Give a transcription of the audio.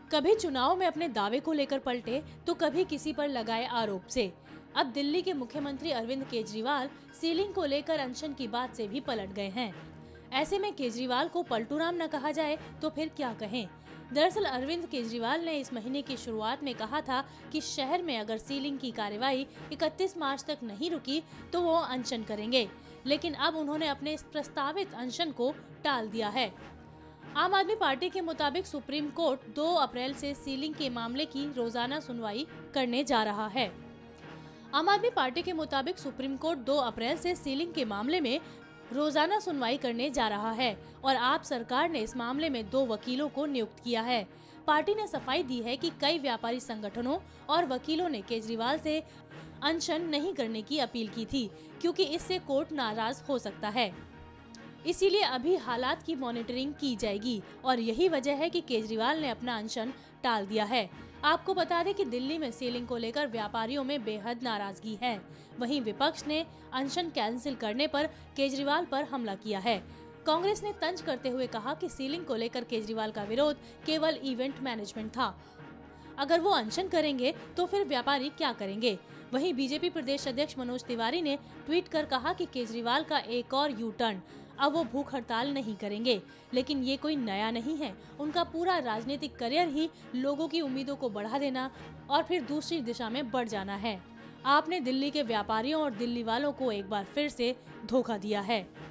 कभी चुनाव में अपने दावे को लेकर पलटे तो कभी किसी पर लगाए आरोप से। अब दिल्ली के मुख्यमंत्री अरविंद केजरीवाल सीलिंग को लेकर अनशन की बात से भी पलट गए हैं। ऐसे में केजरीवाल को पलटूराम न कहा जाए तो फिर क्या कहें। दरअसल अरविंद केजरीवाल ने इस महीने की शुरुआत में कहा था कि शहर में अगर सीलिंग की कार्यवाही 31 मार्च तक नहीं रुकी तो वो अनशन करेंगे, लेकिन अब उन्होंने अपने इस प्रस्तावित अनशन को टाल दिया है। आम आदमी पार्टी के मुताबिक सुप्रीम कोर्ट 2 अप्रैल से सीलिंग के मामले की रोजाना सुनवाई करने जा रहा है। आम आदमी पार्टी के मुताबिक सुप्रीम कोर्ट 2 अप्रैल से सीलिंग के मामले में रोजाना सुनवाई करने जा रहा है और आप सरकार ने इस मामले में 2 वकीलों को नियुक्त किया है। पार्टी ने सफाई दी है कि कई व्यापारी संगठनों और वकीलों ने केजरीवाल से अनशन नहीं करने की अपील की थी, क्योंकि इससे कोर्ट नाराज हो सकता है। इसीलिए अभी हालात की मॉनिटरिंग की जाएगी और यही वजह है कि केजरीवाल ने अपना अनशन टाल दिया है। आपको बता दें कि दिल्ली में सीलिंग को लेकर व्यापारियों में बेहद नाराजगी है। वहीं विपक्ष ने अनशन कैंसिल करने पर केजरीवाल पर हमला किया है। कांग्रेस ने तंज करते हुए कहा कि सीलिंग को लेकर केजरीवाल का विरोध केवल इवेंट मैनेजमेंट था। अगर वो अनशन करेंगे तो फिर व्यापारी क्या करेंगे। वहीं बीजेपी प्रदेश अध्यक्ष मनोज तिवारी ने ट्वीट कर कहा कि केजरीवाल का एक और यू टर्न, अब वो भूख हड़ताल नहीं करेंगे। लेकिन ये कोई नया नहीं है, उनका पूरा राजनीतिक करियर ही लोगों की उम्मीदों को बढ़ा देना और फिर दूसरी दिशा में बढ़ जाना है। आपने दिल्ली के व्यापारियों और दिल्ली वालों को एक बार फिर से धोखा दिया है।